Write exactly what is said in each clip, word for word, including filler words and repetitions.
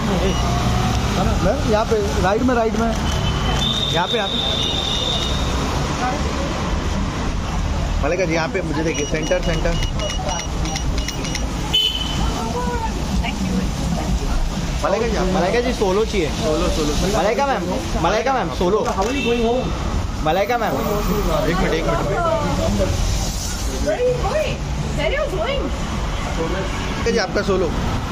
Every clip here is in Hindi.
मैम यहाँ पे राइट में राइट में यहाँ पे यहाँ पे मलाइका जी यहाँ पे मुझे देखिए center center. Malaika ji Malaika ji solo चाहिए solo solo Malaika ma'am Malaika ma'am solo Malaika ma'am एक मिनट एक मिनट जी आपका सोलो।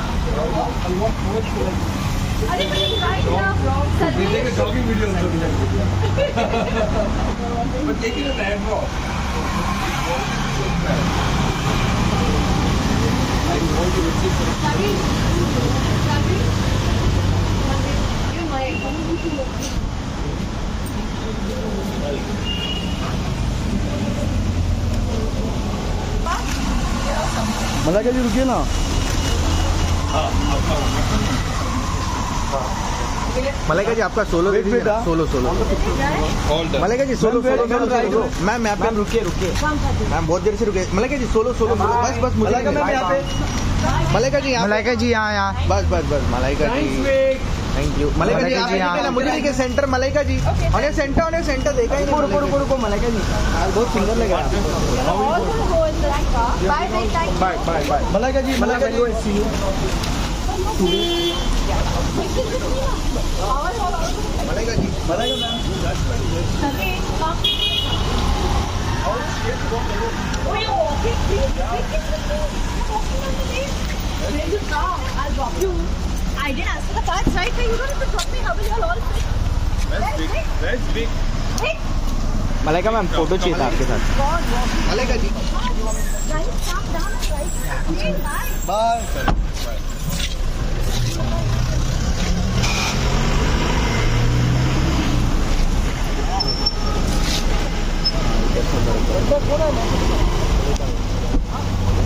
मलाइका जी रुकिए ना। मलाइका जी आपका सोलो दे दीजिए ना। Solo solo Malaika ji solo solo ma'am ma'am ma'am रुकिए रुकिए मैम बहुत देर से रुकिए। मलाइका जी सोलो सोलो बस बस मलाइका मैम यहाँ पे मलाइका जी यहाँ मलाइका जी यहाँ यहाँ बस बस बस मलाइका जी थैंक यू। मलाइका जी यहाँ मुझे देखिए सेंटर मलाइका जी और सेंटर और सेंटर देखा ही नहीं। रुको रुको रुको मलाइका जी बहुत सुंदर लग रहा है। Bye bye bye Malaika ji Malaika ji Malaika ji Malaika I didn't ask for the cards, right? You don't have to drop me. How will you all fit? That's big. That's big. Malaika ma'am photo चाहिए था आपके साथ। Malaika ji bye bye.